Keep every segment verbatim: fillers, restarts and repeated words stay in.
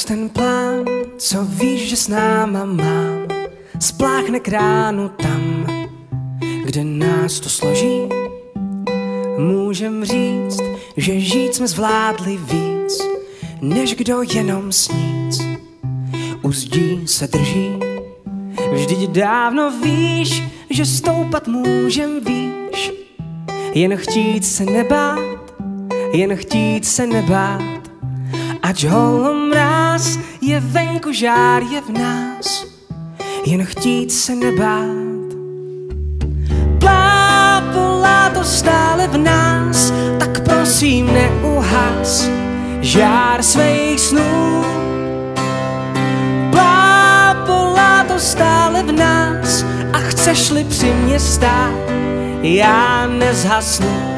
Zkus ten plán, co víš, že s náma mám, spláchne k ránu tam, kde nás to složí. Můžem říct, že žít jsme zvládli víc, než kdo jenom snít. U zdí se drží, vždyť dávno víš, že stoupat můžem výš. Jen chtít se nebát, jen chtít se nebát, ať holomráz je venku, žár je v nás. Jen chtít se nebát. Plápolá to stále v nás, tak prosím neuhas žár svých snů. Plápolá to stále v nás a chceš-li při mě stát, já nezhasnu.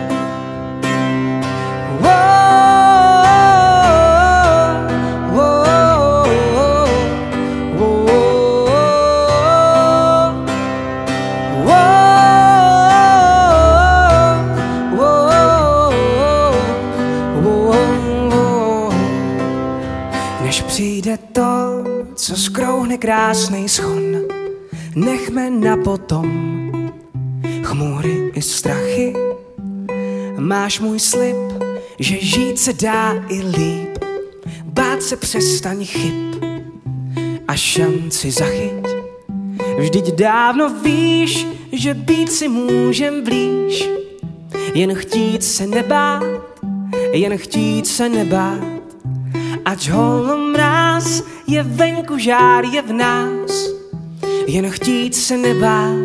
Než přijde to, co skrouhne krásnej schon, nechme na potom chmury i strachy. Máš můj slib, že žít se dá i líp, bát se přestaň chyb a šanci zachyť. Vždyť dávno víš, že být si můžem blíž. Jen chtít se nebát, jen chtít se nebát, ať holomráz je venku, žár je v nás. Jen chtít se nebát.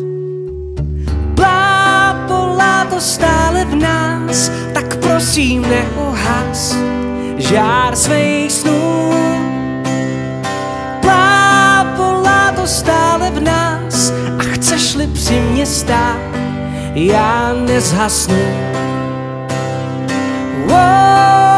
Plápolá to stále v nás, tak prosím neuhas žár svých snů. Plápolá to stále v nás a chceš-li při mě stát, já nezhasnu. Wow.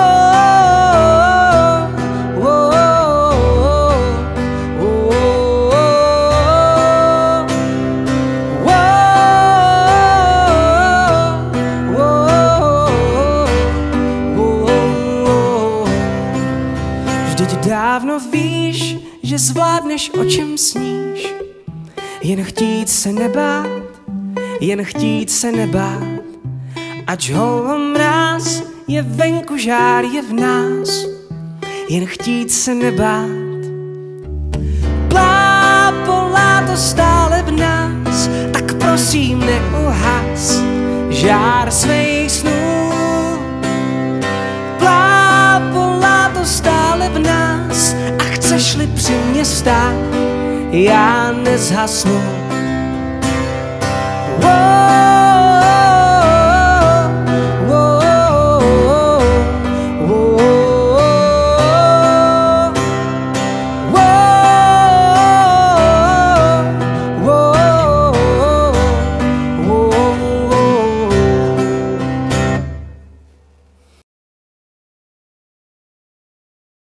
Vždyť dávno víš, že zvládneš, o čem sníš. Jen chtít se nebát, jen chtít se nebát, ať holomráz je venku, žár je v nás. Jen chtít se nebát. Plápolá to stále v nás, tak prosím neuhas žár svých snů. Plápolá to stále v nás a chceš-li při mě stát, já nezhasnu. Wow.